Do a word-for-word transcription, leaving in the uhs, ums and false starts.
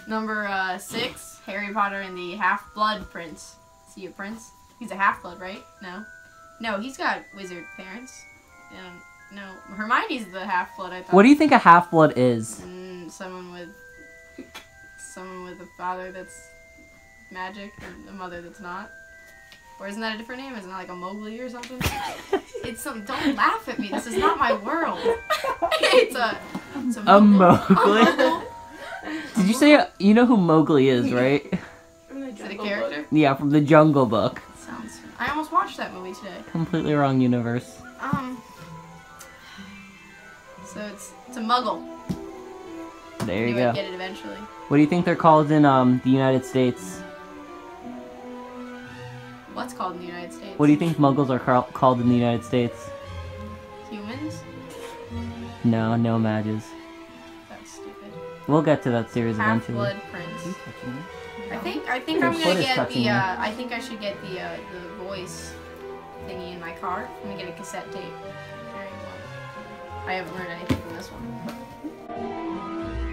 Number uh, six, Harry Potter and the Half-Blood Prince. Is he a prince? He's a half-blood, right? No. No, he's got wizard parents. Um, no, Hermione's the half-blood, I thought. What do you think a half-blood is? Mm, someone with... Someone with a father that's magic and a mother that's not. Or isn't that a different name? Isn't that like a Mowgli or something? It's some... Don't laugh at me. This is not my world. It's a... It's a, a Mowgli. Mowgli? A Mowgli. Did you say... You know who Mowgli is, right? Is it a character? Yeah, from the Jungle Book. Sounds... I almost watched that movie today. Completely wrong universe. Um... So it's... It's a Muggle. There you I knew go. I'd get it eventually. What do you think they're called in um the United States? What's called in the United States? What do you think Muggles are ca called in the United States? Humans? No, no mages. That's stupid. We'll get to that series eventually. Half-Blood Prince. I think I think I'm Your gonna foot is get touching the. me. Uh, I think I should get the uh, the voice thingy in my car. I'm gonna get a cassette tape. Very well. I haven't learned anything from this one.